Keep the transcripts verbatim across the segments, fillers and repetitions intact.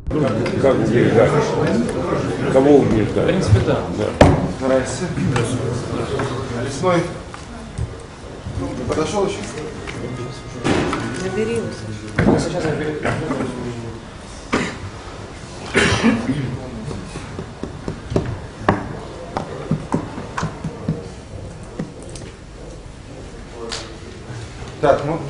Как убеждать? Кого убеждать? В принципе, да. Да. Здравствуйте. Лесной. Подошел еще? Набери его. Сейчас я беру. Так, ну.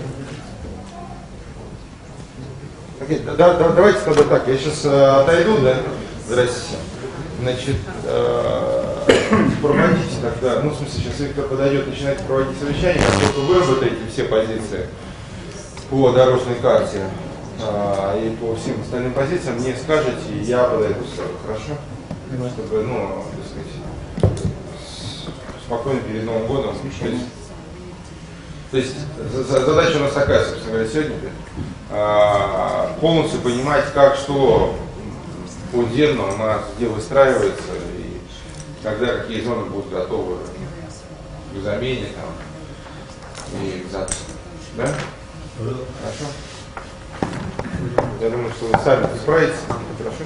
Окей, да, да, давайте тогда так, я сейчас э, отойду, да? Здрасте. Значит, э, проводите тогда, ну, в смысле, сейчас Виктор подойдет, начинайте проводить совещание, поскольку вы выработаете все позиции по дорожной карте э, и по всем остальным позициям, мне скажете, и я подойду сразу, хорошо? Чтобы, ну, так сказать, спокойно перед Новым годом. То есть задача у нас такая, собственно говоря, сегодня полностью понимать, как, что по Дерну у нас где выстраивается и когда какие зоны будут готовы к замене там, и к запуску. Да? Хорошо? Я думаю, что вы сами справитесь. Хорошо?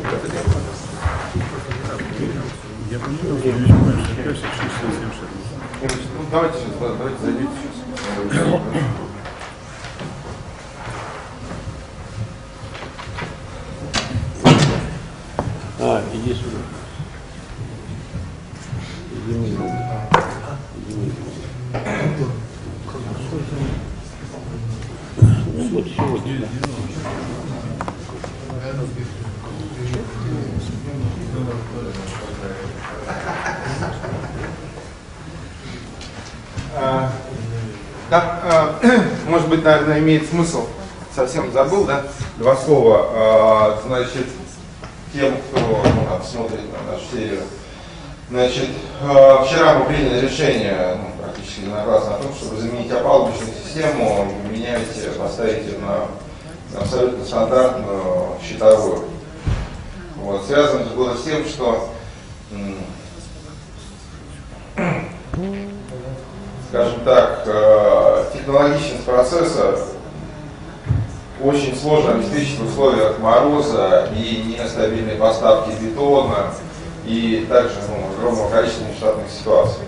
Я понимаю, что я понимаю, что я сейчас чувствую. Ну, давайте сейчас, да, давайте зайдите сейчас. А, иди сюда. Иди минуту. Иди минуту. Ну вот сегодня. А, да, а, может быть, наверное, имеет смысл, совсем забыл, да? Два слова, а, значит, тем, кто ну, там, смотрит на нашу серию. Значит, а, вчера мы приняли решение, ну, практически единогласно, о том, чтобы заменить опалубочную систему, менять, поставить ее на абсолютно стандартную щитовую. Вот, связано это было с тем, что скажем так, технологичность процесса очень сложно обеспечить в условиях мороза и нестабильной поставки бетона и также ну, огромного количества нештатных ситуаций.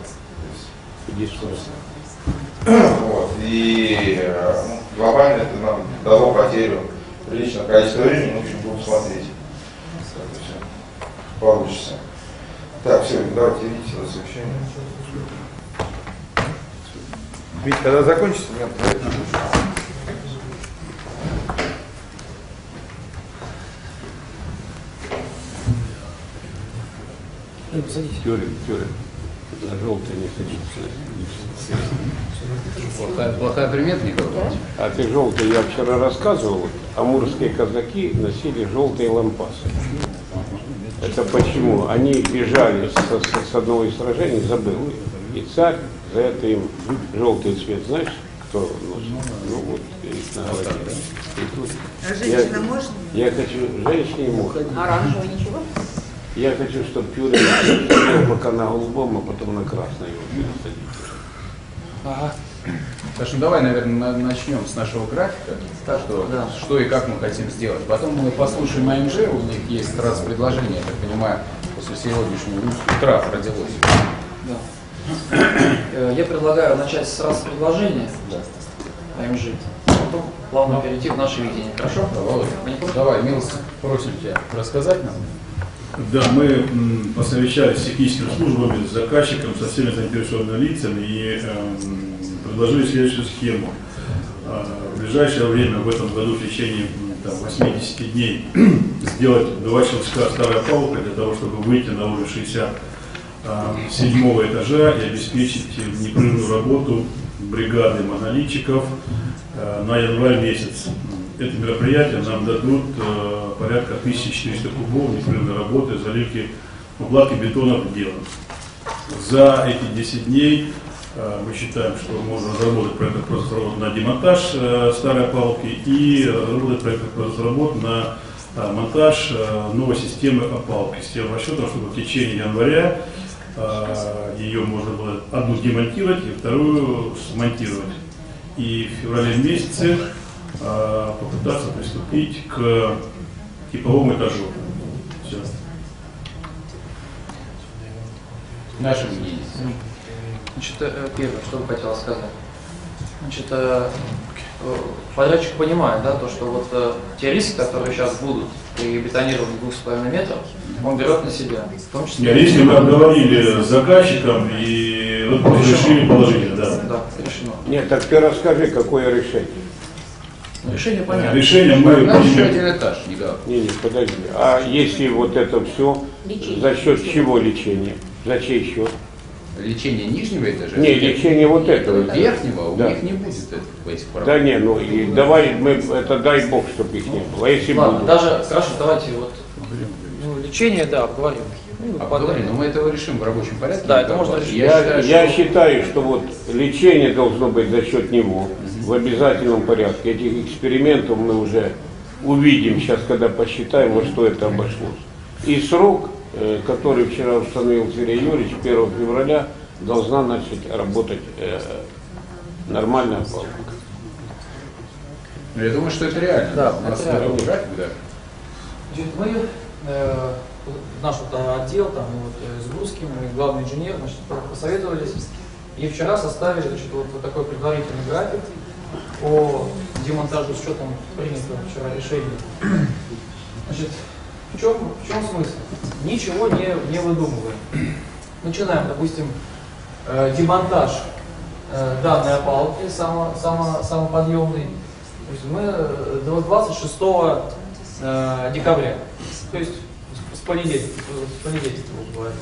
Вот. И ну, глобально это нам дало потерю приличного количества времени, в общем, будем смотреть, как это все получится. Так, все, давайте видите на совещание. Ведь когда закончится, меня подойдет. Тюрин, Тюрин. На желтый не садится. Плохая, плохая примета, Николай Иванович. А ты желтый, я вчера рассказывал, амурские казаки носили желтые лампасы. Это почему? Они бежали с, с, с одного из сражений, забыл. И царь за это им желтый цвет, знаешь, кто носит? Ну вот, и на голове. И тут А женщина я, можно? я хочу, женщине ему. Оранжевый ничего? Я хочу, чтобы Пюрин сидел пока на голубом, а потом на красный его пересадить. Ага. Так что давай, наверное, начнем с нашего графика, так, что, да. что и как мы хотим сделать. Потом мы послушаем А М Ж, у них есть раз предложение, я так понимаю, после сегодняшнего утра родилось. Да. Я предлагаю начать с раз предложения А М Ж, потом плавно перейти в наше видение. Хорошо? Давай, Давай милость, просим тебя рассказать нам. Да, мы м, посовещались с техническими службами, с заказчиком, со всеми заинтересованными лицами и э, предложили следующую схему. Э, в ближайшее время, в этом году, в течение там, восьмидесяти дней, сделать два щелчка старой палубы для того, чтобы выйти на уровень шестьдесят седьмого этажа и обеспечить непрерывную работу бригады монолитчиков э, на январь месяц. Это мероприятие нам дадут э, порядка тысячи четырёхсот кубов непрерывной работы, заливки, укладки бетона в дело. За эти десять дней э, мы считаем, что можно разработать проект производства работ на демонтаж э, старой опалубки и разработать проект производства работ на э, монтаж э, новой системы опалубки, с тем расчетом, чтобы в течение января э, ее можно было одну демонтировать и вторую смонтировать. И в феврале месяце попытаться приступить к типовому этажу. Все. Наше мнение. Значит, э, первое, что бы хотела сказать. Значит, э, э, подрядчик понимает, да, то, что вот э, те риски, которые сейчас будут при бетонировании двух с половиной метров, он берет на себя. В том числе. Я если мы обговорили с заказчиком и вот решили положительно, да. Да, решено. Нет, так ты расскажи, какое решение. Ну, решение понятно. Решение мы Нам еще примем. один этаж недавно. Не, не, подожди. А если вот это все, за счет чего лечение? За чей счет? Лечение нижнего этажа? Не, лечение вот этого. Верхнего у Да. них не будет этих, этих прав. Да не, ну и давай мы, это дай бог, чтобы их не было. А если Ладно, будут? даже, хорошо, давайте вот, ну, лечение, да, обговорим. Ну, Обговорим, но мы этого решим в рабочем порядке. Да, это можно решить. Я, считаю, я что- считаю, что вот лечение должно быть за счет него в обязательном порядке. Этих экспериментов мы уже увидим сейчас, когда посчитаем, во что это обошлось. И срок, э, который вчера установил Сергей Юрьевич, первого февраля, должна начать работать э, нормальная опалубка. Ну, я думаю, что это реально. Да, у нас это реально. такой график, да. Значит, мы, э, наш вот отдел, там, и вот, э, с Гурским, и главный инженер, значит, посоветовались, и вчера составили, значит, вот, вот такой предварительный график по демонтажу с учетом принятого вчера решения. Значит, в чем, в чем смысл? Ничего не, не выдумываем. Начинаем, допустим, э, демонтаж э, данной опалубки, само, само, самоподъемной. То есть мы э, до двадцать шестого э, декабря, то есть с понедельника, с понедельника вот говорим.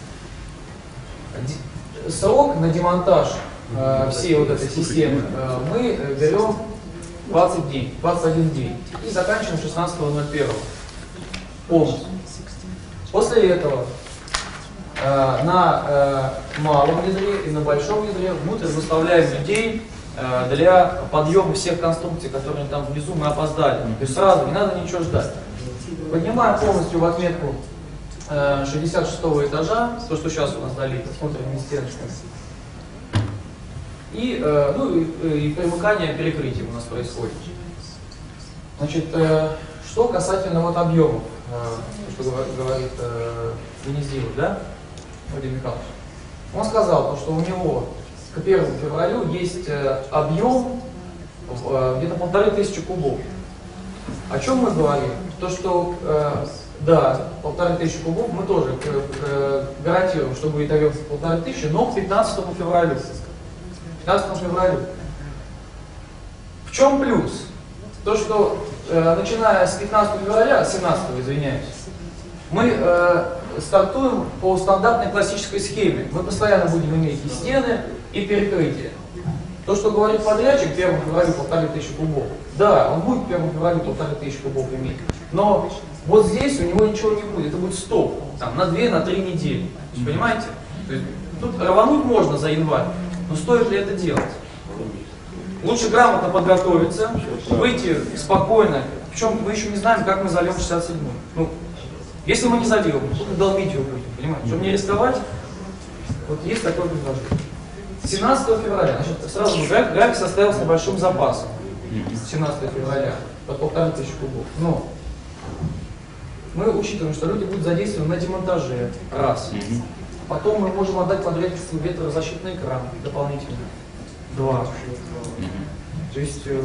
Ди- Срок на демонтаж э, всей вот этой системы э, мы берем двадцать дней, двадцать один день и заканчиваем шестнадцатого ноль первого полностью. После этого э, на э, малом ядре и на большом ядре внутрь заставляем людей э, для подъема всех конструкций, которые там внизу мы опоздали. То есть сразу, не надо ничего ждать. Поднимаем полностью в отметку э, шестьдесят шестого этажа, то, что сейчас у нас дали, с внутренними стеночками. И, э, ну, и, и примыкание перекрытием у нас происходит. Значит, э, что касательно вот объемов, э, что говорит, говорит э, Гнездилов, да, Владимир Михайлович, он сказал, что у него к первому февралю есть э, объем э, где-то полторы тысячи кубов. О чем мы говорим? То, что, э, да, полторы тысячи кубов мы тоже э, гарантируем, что будет объем полторы тысячи, но к пятнадцатому февралю. пятнадцатому февралю. В чем плюс? То, что э, начиная с пятнадцатого февраля, семнадцатого, извиняюсь, мы э, стартуем по стандартной классической схеме. Мы постоянно будем иметь и стены, и перекрытие. То, что говорит подрядчик, первому февралю полторы тысячи кубов, да, он будет первому февралю полторы тысячи кубов иметь, но вот здесь у него ничего не будет, это будет стоп, там, на две, на три недели. То есть, понимаете? То есть, тут рвануть можно за январь, но стоит ли это делать? Лучше грамотно подготовиться, выйти спокойно. Причем мы еще не знаем, как мы зальем шестьдесят седьмой. Ну, если мы не зальем, то долбить его будем, понимаете? Чтобы не рисковать, вот есть такое предложение. семнадцатого февраля, значит, сразу график, график составил с небольшим запасом. семнадцатого февраля, под полторы тысячи кубов. Но мы учитываем, что люди будут задействованы на демонтаже, раз. Потом мы можем отдать подрядчику ветрозащитный экран дополнительно. Два. То есть э,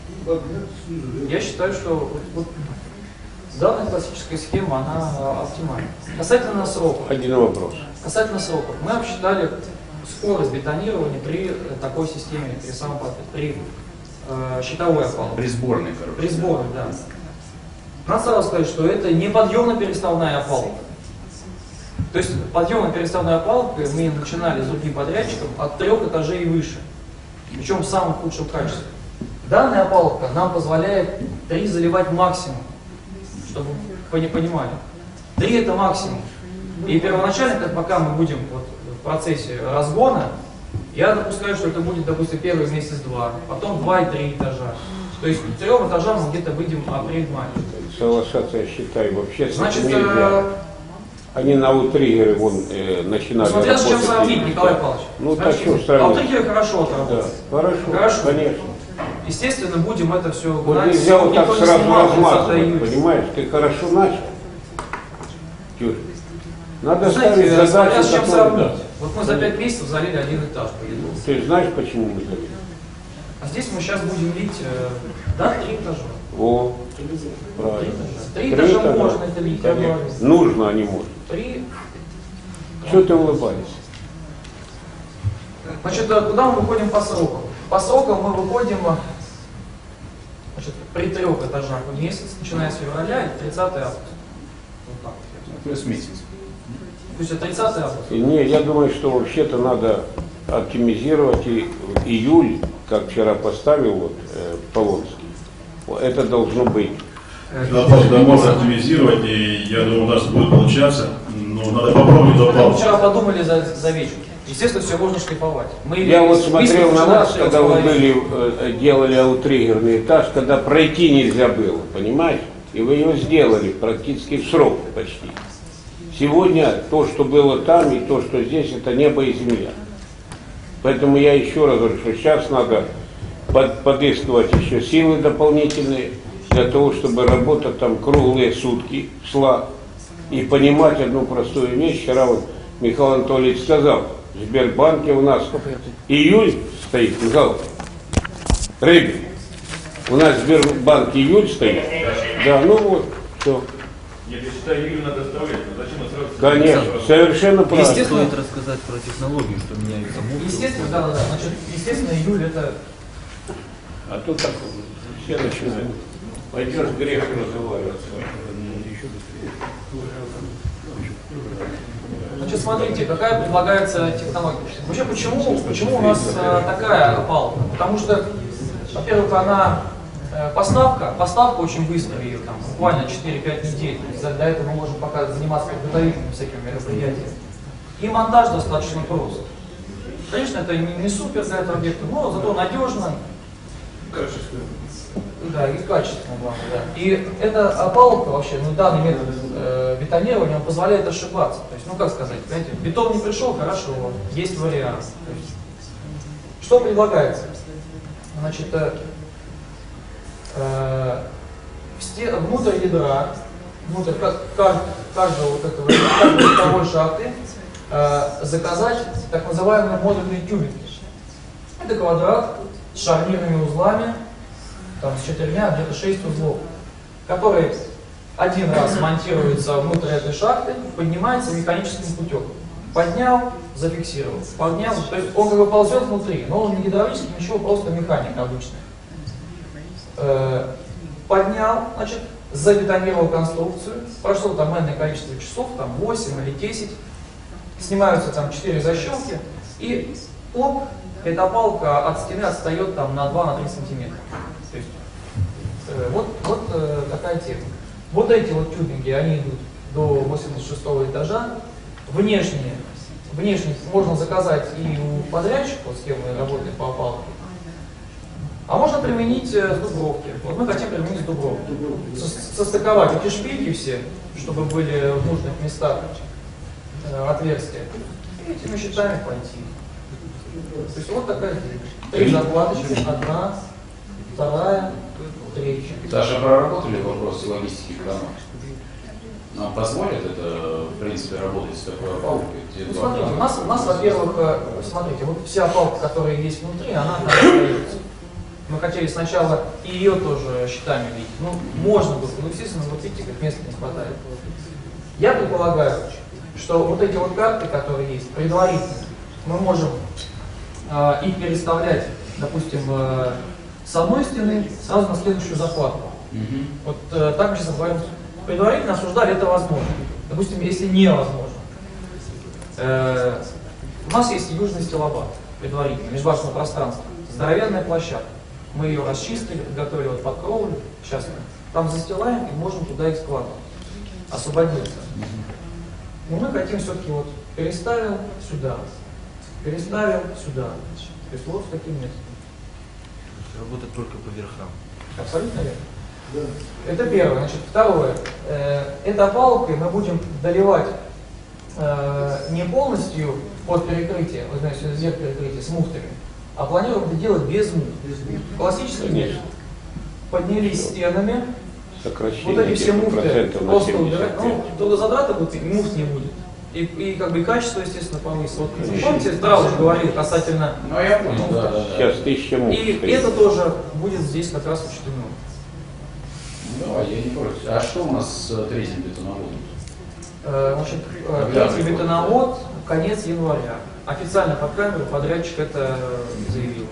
я считаю, что вот, вот, данная классическая схема, она э, оптимальна. Касательно сроков. Один вопрос. Касательно сроков. Мы обсчитали скорость бетонирования при э, такой системе, при, самопод... при э, щитовой опалубке. При сборной, короче. При сборной, да. Надо сразу сказать, что это не подъемно-переставная опалубка. То есть подъемно-переставная опалубка мы начинали с другим подрядчиком от трех этажей и выше. Причем в самом худшем качестве. Данная опалубка нам позволяет три заливать максимум, чтобы вы не понимали. Три это максимум. И первоначально, как пока мы будем вот в процессе разгона, я допускаю, что это будет, допустим, первый месяц-два, потом два и три этажа. То есть к трем этажам мы где-то выйдем апрель-май. Соглашаться, я считаю, вообще с Значит, этим нельзя. Они на аутриггеры вон э, начинали смотря с чем работать. сравнить, Николай Павлович. Ну Смотря так с что чем. сравнить? Аутриггеры хорошо Да, отработали. хорошо, Хорошо. конечно. естественно, будем это все Вот гнать. нельзя вот так Никто не сразу снимал тридцатого размазывать, июля. понимаешь? Ты хорошо начал. Тюрь. Надо Знаете, ставить смотря задачу, с чем которую- сравнить. Вот мы за пять месяцев залили один этаж по виду. Ты знаешь, почему мы залили? А здесь мы сейчас будем лить, э, да, три этажа. О, правильно. Три Три этажа этажа. можно это лить, я Конечно. говорю. Нужно, а не можно. Три. Что ты улыбаешься? Значит, э, куда мы выходим по срокам? По срокам мы выходим, э, значит, при трех этажах в месяц, начиная с февраля, и тридцатого августа. Вот так вот. Плюс месяц. То есть это тридцатого августа. И не, я думаю, что вообще-то надо оптимизировать и июль, как вчера поставил вот, э, Полонский. Вот это должно быть. Да, да, можно оптимизировать, и я думаю, у нас будет получаться, но надо попробовать до Мы паузы. вчера подумали за, за вечер. Естественно, все можно шлифовать. Мы Я вот список смотрел на начинали вас, с когда вы трех с половиной. были, э, делали аутриггерный этаж, когда пройти нельзя было, понимаешь? И вы его сделали практически в срок почти. Сегодня то, что было там, и то, что здесь, это небо и земля. Поэтому я еще раз говорю, что сейчас надо под, подыскивать еще силы дополнительные, для того, чтобы работа там круглые сутки шла. И понимать одну простую вещь. Вчера вот Михаил Анатольевич сказал, в Сбербанке у нас июль стоит, Михаил, Рыбин, у нас в Сбербанке июль стоит. Да, ну вот, все. Нет, я считаю, июль надо оставлять, но зачем сразу... Конечно, совершенно правильно. Естественно, Стоит рассказать про технологию, что меняются муфты. естественно, да, да, да. Значит, естественно, июль это А тут так все начинают. Пойдешь грех разговариваться. Значит, смотрите, какая предлагается технология. Вообще, почему, почему у нас э, такая опалка? Потому что, во-первых, она э, поставка, поставка очень быстро ее, там, буквально четыре-пять недель. То есть до до этого мы можем пока заниматься подготовительными всякими мероприятиями. И монтаж достаточно прост. Конечно, это не, не супер для этого объекта, но зато надежно. Да, и качественно, главное, да. И эта опалубка вообще, ну данный метод э, бетонирования, он позволяет ошибаться. То есть, ну как сказать, понимаете, бетон не пришел, хорошо, есть вариант. То есть, что предлагается? Значит, э, э, в сте- внутрь ядра, внутрь как- как- каждого вот этого, каждой второй шахты э, заказать так называемые модульные тюбинги. Это квадрат с шарнирными узлами, там, с четырьмя, где-то шесть узлов, который один раз монтируется внутрь этой шахты, поднимается механическим путем. Поднял, зафиксировал, поднял, то есть он как бы ползет внутри, но он не гидравлический, ничего, просто механик обычный. Э, поднял, значит, забетонировал конструкцию, прошло там энное количество часов, там восемь или десять, снимаются там четыре защелки, и оп, эта палка от стены отстает там на два-три сантиметра. То есть, э, вот, вот э, такая тема. Вот эти вот тюбинги, они идут до восемьдесят шестого этажа. Внешние, внешние можно заказать и у подрядчиков, с кем мы работаем по опалке. А можно применить э, с Дубровки. Вот мы хотим применить с Дубровки. Со- состыковать эти шпильки все, чтобы были в нужных местах э, отверстия. И этими щитами пойти. То есть вот такая тема. Три закладочки, одна, вторая, третья. Даже проработали вопросы логистики крана. Нам позволит это, в принципе, работать с такой опалкой? где Ну, два смотрите, у крана? нас, у нас, во-первых, э, смотрите, вот вся опалка, которая есть внутри, она там остается. Мы хотели сначала и ее тоже щитами лить. Ну, можно было, но, естественно, вот видите, как места не хватает. Я предполагаю, что вот эти вот карты, которые есть, предварительно, мы можем э, их переставлять, допустим, э, с одной стены сразу на следующую закладку. Мгм. Вот э, так мы сейчас говорим. Предварительно обсуждали, это возможно. Допустим, если невозможно. Э, у нас есть южный стилобат, предварительно, межбашенное пространство. Здоровенная площадка. Мы ее расчистили, подготовили вот под кровлю. Сейчас мы там застилаем и можем туда их складывать. Освободиться. Но мы хотим все-таки вот переставил сюда, переставил сюда. То есть вот с таким местом. Работать только по верхам. Абсолютно верно. Это первое. Значит, второе. Э, этой опалубкой мы будем доливать э, не полностью под перекрытие, вот знаете, зеркало перекрытие с муфтами, А планируем это делать без муфт. Классический метод. Поднялись стенами, Сокращение вот эти все муфты процентов на просто семьдесят убирать. пять. Ну, трудозатраты будут, и муфт не будет. И, и как бы и качество, естественно, повысится. Вот, помните, Страус говорил касательно. Ну я понял, да, да, да. Сейчас тысяча муфт. И стоит. это тоже будет здесь как раз учтено. Давай, я не против. А что у нас с третьим бетоноводом? Э, Значит, э, Да, третий бетоновод, конец января. Официально по камеру подрядчик это заявил.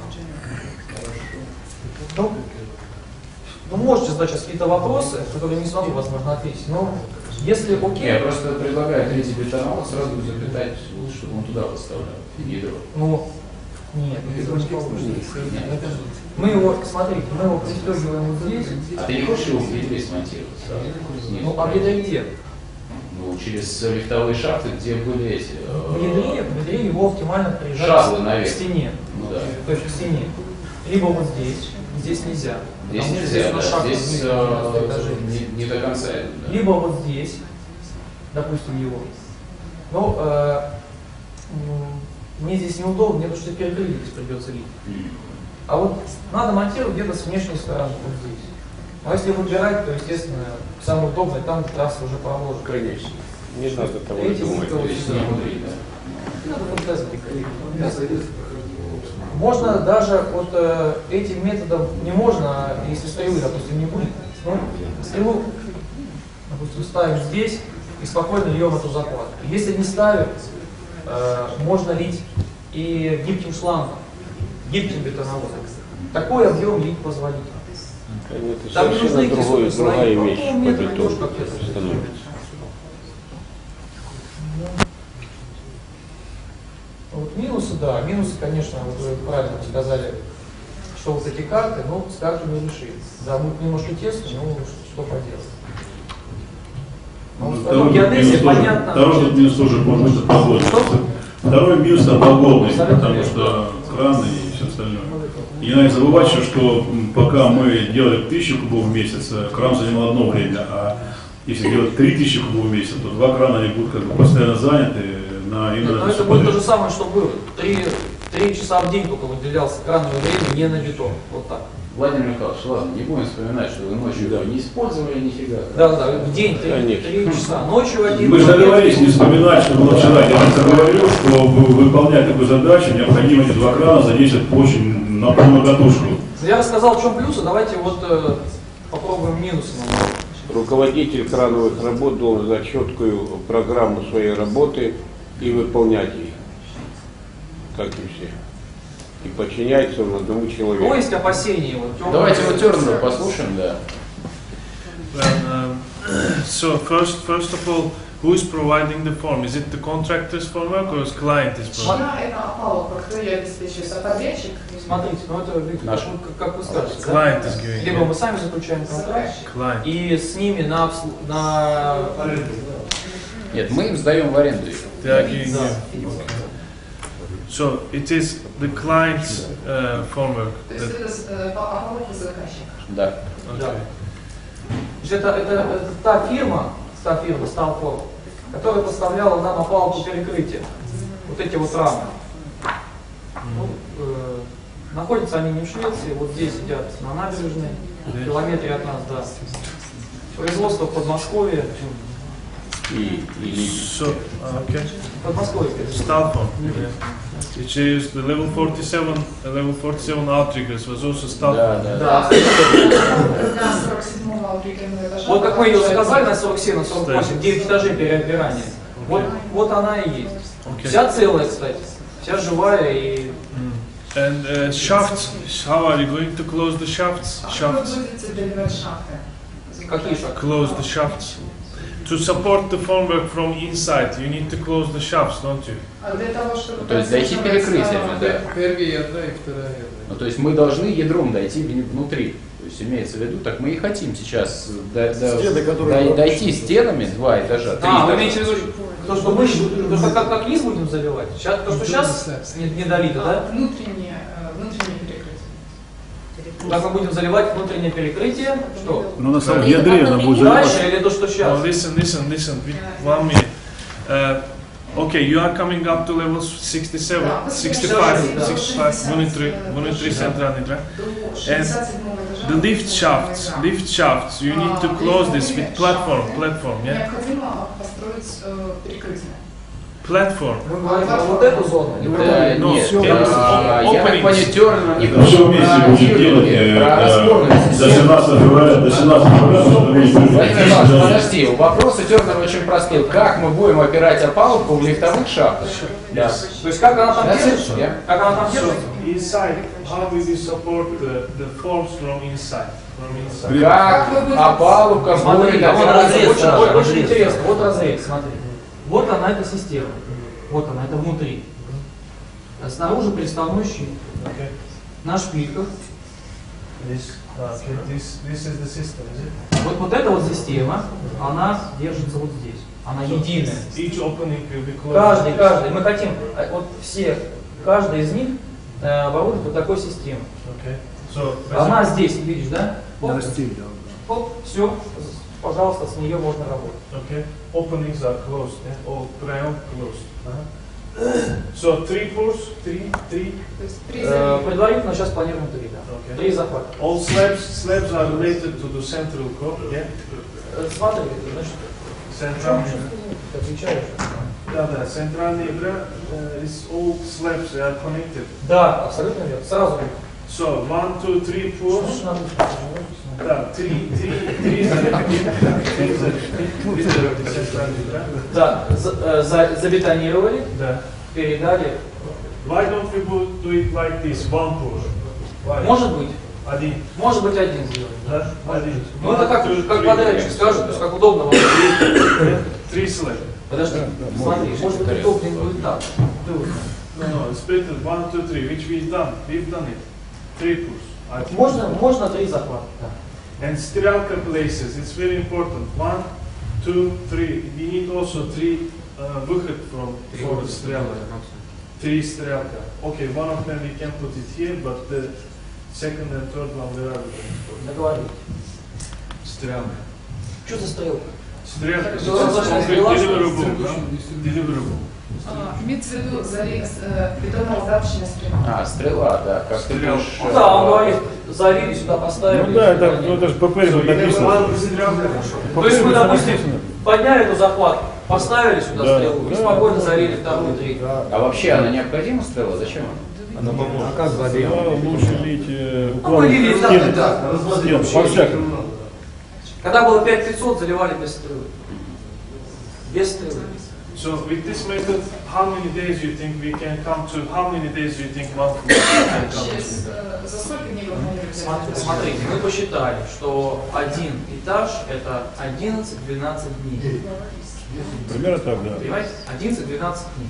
Ну, ну, можете задать сейчас какие-то вопросы, которые не смогу, возможно, ответить. Но если окей, Я просто предлагаю третий бетоновод сразу запитать, лучше, чтобы он туда поставлял ядро. ну, нет, это не получится. Мы его, смотрите, мы его пристегиваем вот здесь. А ты не хочешь его в ядре смонтировать сразу? Снизу? Ну, а в ядре где? Ну, через лифтовые шахты, где были эти... э, В ядре, в ядре его оптимально прижать Шаблы к наверх. стене. Ну да. То есть к стене. Либо вот здесь, здесь нельзя. Здесь потому что нельзя, у нас да. шахта Здесь внизу, э, девяносто этажей. не, не до конца. Да. Либо вот здесь, допустим, его. Но э, м, мне здесь неудобно, мне потому что перекрыть здесь придется лить. А вот надо монтировать где-то с внешней стороны, вот здесь. А если выбирать, то, естественно, самое удобное, там трасса уже положена. Конечно. Не надо того Эти думать. вот Здесь сюда. не внутри, да. Надо фантазировать. Можно даже вот э, этим методом не можно, если стрелы, допустим, не будет. Ну, стрелу, допустим, ставим здесь и спокойно льем эту закладку. Если не ставим, э, можно лить и гибким шлангом, гибким бетоноводом. Такой объем лить позволительно. Это Там не нужны совершенно другой, кислотные другая слои. вещь Потом по метод бетону тоже как это становится. Вот минусы, да, минусы, конечно, вот вы правильно сказали, что вот эти карты, но с картами решили. Да, будет немножко тесно, но что поделать. Ну, Второй геодезия, минус тоже- понятно. Второй тут минус тоже может быть погодный. Второй минус это погодный, потому что краны и все остальное. И не надо забывать, что, что м, пока мы делали тысячу кубов в месяц, э, кран занимал одно время, а если делать три тысячи кубов в месяц, то два крана они будут как бы постоянно заняты на Нет, именно но на это будет то подряд. же самое, что было. Три, три часа в день только выделялось крановое время не на бетон. Вот так. Владимир Михайлович, ладно, не будем вспоминать, что вы ночью его не использовали нифига. Да, да, да, в день три, Конечно. три часа. Ночью один. Мы же договорились не вспоминать, что было вчера. Я просто говорю, что вы- выполнять такую задачу необходимо эти два крана задействовать очень на полную катушку. Я рассказал, в чем плюсы, давайте вот э, попробуем минусы. Руководитель крановых работ должен дать четкую программу своей работы и выполнять ее, как и все. И подчиняется он одному Ну, человеку. есть опасения. Вот, Давайте вот Тернера послушаем, да. Well, um, so first, first of all, who is providing the form? Is it the contractor's formwork or is client is providing? Да, это опалубка, кто ее обеспечивает, а подрядчик. Смотрите, ну это Виктор, Наш. ну, как, как вы скажете. да? Client is giving. Либо мы сами заключаем контракт, Client. и с ними на, обслу- на Нет, мы им сдаем в аренду ее. They are giving Да. you. Okay. So it is the client's uh, formwork. То есть That, это э, опалубка заказчика. Да. Да. okay. То есть Это, это, это та фирма, та фирма Сталкор, которая поставляла нам опалубку перекрытия. Вот эти вот рамы. Ну, э, находятся они не в Швеции, вот здесь сидят на набережной, в километре от нас, да. Производство в Подмосковье. И, или So, uh, okay. В Подмосковье. Stalform. Yeah. Which is the level forty-seven, the level forty-seven outriggers was also Stalform. Да, да, да. Да. На сорок седьмого аутригерного этажа. Вот как мы ее заказали на сорок семь, на сорок восемь, девять этажей переобирания. Вот, вот она и есть. Okay. Вся целая, кстати. Вся живая и... And uh, shafts, how are you going to close the shafts? А вы Shafts. будете доливать шахты? Какие шаг? Close the shafts. To support the formwork from inside, you need to close the shafts, don't you? А для того, чтобы... То есть дойти перекрытиями, да. Первое ядро и второе ядро. Ну, то есть мы должны ядром дойти внутри. То есть имеется в виду, так мы и хотим сейчас до- до- Стены, которые дой- вообще- дойти стенами два этажа, три А, вы этажа. имеете в виду, то, что мы, то, что как, как низ будем заливать? Сейчас, то, что сейчас не, не долито, А, да? внутреннее, э, внутреннее перекрытие. Как мы будем заливать внутреннее перекрытие? Что? Но на самом ядре она будет заливаться. Дальше или то, что сейчас? No, listen, listen, listen. Wait, One minute. Uh, Okay, you are coming up to level sixty-seven, sixty-five, sixty-five, внутри, внутри центральный, да? And the lift shafts, lift shafts, you need to close this with platform, platform, yeah? Необходимо построить э, перекрытие. Platform. Мы говорим про вот эту зону. Да, No, нет, it's а, я так openings. понял, Тернер не На что вместе будем делать, э, про э, распорную до систему. семнадцатого февраля, до семнадцатого февраля, чтобы мы Владимир Иванович, подожди, вопросы Тернера очень простые. Как мы будем опирать опалубку в лифтовых шахтах? Да. То есть как она там That's держится? it, yeah. Как она там So держится? inside, how will you support the, the forms from inside? From inside. Как опалубка Смотри, будет а вот разрез, опираться? очень, очень, очень интересно. Вот разрез, смотри. Вот она, эта система. Вот она, это внутри. А снаружи приставной щит. Okay. На шпильках. This, okay. This, this is the system, is it? Вот, вот эта вот система, она держится вот здесь. Она единая. Each opening will be closed. Каждый, каждый. Мы хотим, э, вот все, каждый из них э, оборудовать вот такой системой. Okay. So, Она здесь, видишь, да? Оп, оп, все, пожалуйста, с нее можно работать. okay. Openings are closed, yeah? All trial closed. Uh-huh. So three pulls, three, three. То есть при Э, предварительно сейчас планируем три, да. Okay. Три захвата. All slabs, slabs are related to the central core, yeah? Э, Смотри, значит, Central. ты отвечаешь. Да, да, центральный ядра uh, is all slabs, they are connected. Да, абсолютно верно. Сразу. So one, two, three pulls. Слушай, надо. Да, три, три, три центральный ядра. Да, за- э, за- забетонировали, Да. передали. Why don't we do it like this? One push. Why? Может быть, Один. может быть один сделать. Да? Один. Ну это как, One, two, как three. подрядчик скажет, то есть как удобно вам. Three slabs. Подожди, смотри, может быть удобнее будет так. No, no, it's better. One, two, three, which we've done. We've done it. Three push. I think. Можно, можно три захвата. Да. And стрелка places, it's very important. One, two, three. We need also three uh, выход from for стрелка. Three стрелка. Okay, one of them we can put it here, but the second and third one where are we going to put? Договорились. Стрелка. Что за стрелка? Стрелка. Что за стрелка? Deliverable, да? Deliverable. а, имеется в виду зарез э, бетонно-раздаточная стрела. А, стрела, да, как ты Стрела. будешь, Ну да, он говорит, завели сюда, поставили. Ну да, сюда, это, ну, это же по So ППР we have написано. one стрелка. То есть мы, допустим, подняли эту захват, поставили сюда Да, стрелу и да. спокойно залили вторую, третью. А вообще она необходима, стрела? Зачем она? А как лучше лить э, Ну, мы лили стены, так, да, стены, по-всякому. Когда было пять пятьсот, заливали без стрелы. Без стрелы. So with this method, how many days you think we can come to? How many days you think one can come Через, to? э, за сколько дней вы планируете? Смотри- Смотрите, мы посчитали, что один этаж это одиннадцать-двенадцать дней. Примерно так, да. Понимаете? одиннадцать-двенадцать дней.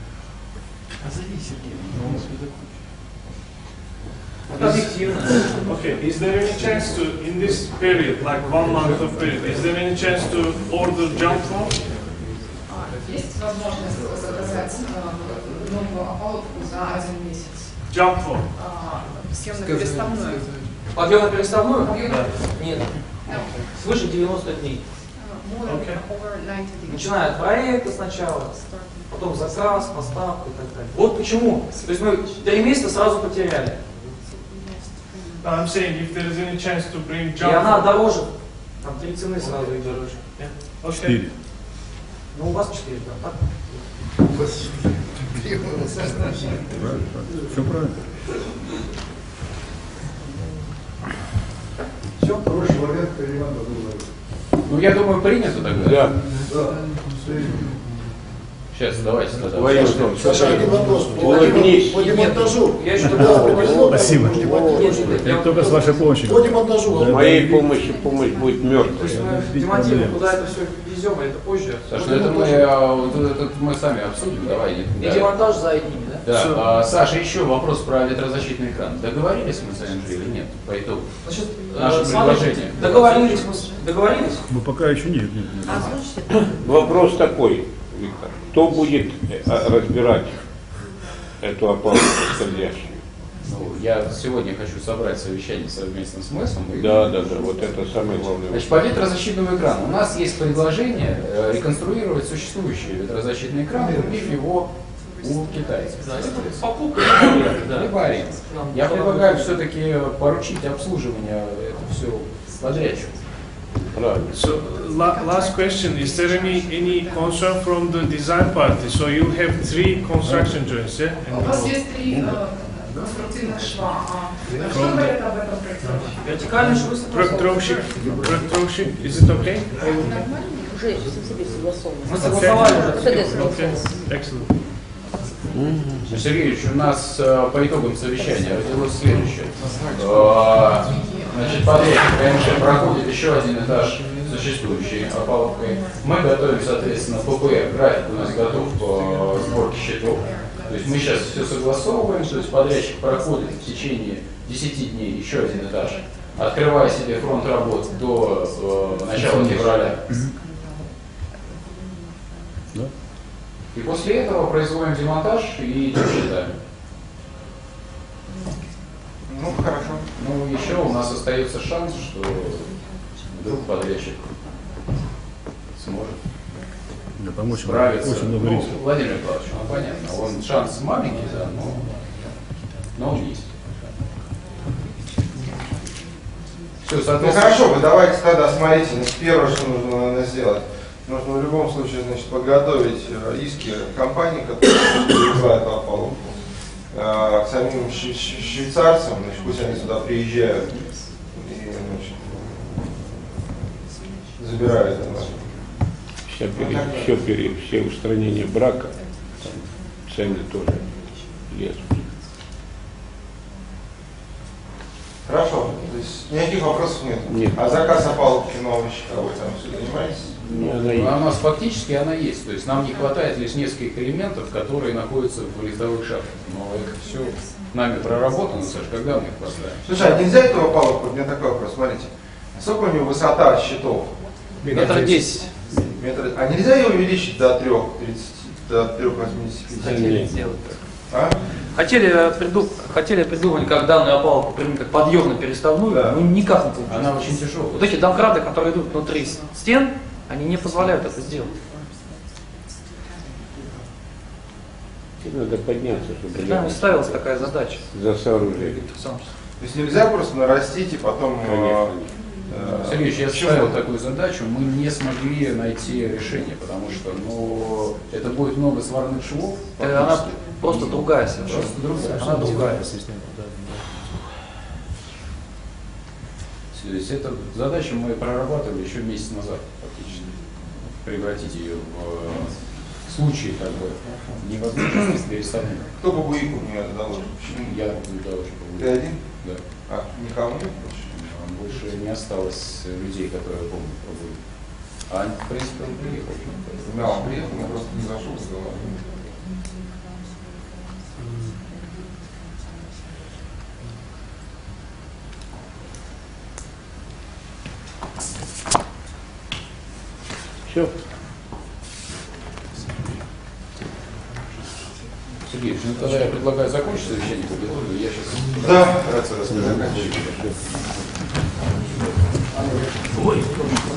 Это объективно. Okay, is there any chance to, in this period, like one month of period, is there any chance to order jump form? А, есть возможность заказать э, новую опалубку за один месяц? Jump form. А, съемно-переставную. Подъемно-переставную? Объем- Нет. Свыше девяноста дней. More than Okay. over ninety days. Начиная от проекта сначала, потом заказ, поставка и так далее. Вот почему. То есть мы три месяца сразу потеряли. No, I'm saying if there is any chance to bring И jump она form. дороже. Там три цены сразу идет. Yeah. Okay. Четыре. Ну у вас четыре, да, так? Все правильно. Все? Ну, я думаю, принято тогда. Да. Сейчас, давайте тогда. Владимир Анатольевич, улыбнись. По демонтажу. Я еще добавлю. Спасибо. Нет, нет, я Это только с вашей помощью. По демонтажу. С моей помощью помощь будет То мертвой. есть мы демонтируем, куда это все везем, а это позже. Саш, ну это мы, а, вот это мы сами обсудим, давай. И да. демонтаж за одними, да? Да. А, Саша, еще вопрос про ветрозащитный экран. Договорились мы с вами или нет по итогу? Значит, Наше э, смотрите, предложение. договорились мы, с- договорились? Мы пока еще нет. нет, нет. Вопрос такой, Виктор. Кто будет э, разбирать эту опалубку скользящую? Ну, я сегодня хочу собрать совещание совместно с МЭСом. И... Да, да, да, вот это самое главное. Значит, по ветрозащитному экрану у нас есть предложение э, реконструировать существующий ветрозащитный экран, купив его у китайцев. Да, это покупка, да. Либо аренда. Я предлагаю все-таки поручить обслуживание это все подрядчику. Правильно. So la last question: Is there any any concern from the design party? So you have three construction joints, yeah? У вас есть три э, конструктивных шва. А что говорят об этом проектировщик? Вертикальный швы Проектировщик, проектировщик, is it okay? Уже с собой согласовано. Мы согласовали уже. Okay, excellent. Сергей Ильич, у нас э, по итогам совещания родилось следующее. Э, Значит, подрядчик КМШ проходит еще один этаж существующей опалубкой. Мы готовим, соответственно, ППР, график у нас готов по сборке счетов. То есть мы сейчас все согласовываем, то есть подрядчик проходит в течение десяти дней еще один этаж, открывая себе фронт работ до э, начала февраля. И после этого производим демонтаж и идем считаем. Ну, хорошо. Ну, еще у нас остается шанс, что вдруг подрядчик сможет Да, помочь справиться. очень много Ну, рисков. Владимир Николаевич, ну понятно, он шанс маленький, да, но, но он есть. Все, Ну соответственно. хорошо, вы давайте тогда смотрите, значит, первое, что нужно, наверное, сделать. Нужно в любом случае, значит, подготовить э, иски компании, которые привезла эту опалубку, э, к самим шве- шве- швейцарцам, значит, пусть они сюда приезжают и, значит, забирают это. Все, пере, все, пере, все устранения брака, там, цены тоже лезут. Хорошо, то есть никаких вопросов нет. Нет. А заказ опалубки новой щитовой там все занимаетесь? Ну, она Ну, есть. у нас фактически она есть, то есть нам не хватает лишь нескольких элементов, которые находятся в лифтовых шахтах. Но это все нами проработано, Саш, когда мы их поставим? Слушай, а нельзя эту опалубку? У меня такой вопрос, смотрите. Сколько у него высота щитов? Метр десять. Метр... А нельзя ее увеличить до трех тридцати, до трех восьмидесяти пяти? Хотели сделать. А? Хотели, приду, хотели придумать, как данную опалубку применить как подъемно-переставную, Да. но никак не получилось. Она очень тяжелая. Вот эти домкраты, которые идут внутри стен, они не позволяют это сделать. И надо подняться, чтобы Перед нами ставилась такая задача. за сооружение. Сам. То есть нельзя просто нарастить и потом... э, э, Сергеевич, я почему? ставил такую задачу, мы не смогли найти решение, потому что ну, это будет много сварных швов. Э, Она фактически. просто другая совершенно. Просто другая. Она другая. То есть эту задачу мы прорабатывали еще месяц назад фактически. Превратить ее в э, случае как бы невозможности переставки. Кто бы выйку мне это дал? Почему? Я наблюдал очень Ты один? Да. А, никого нет больше? А больше не осталось людей, которые помнят пробовали. А в принципе он приехал. Да, он приехал, но просто не зашел с головы. Все. Сергей, ну тогда я предлагаю закончить совещание, подготовлю. Я сейчас Да. вкратце расскажу. Ой,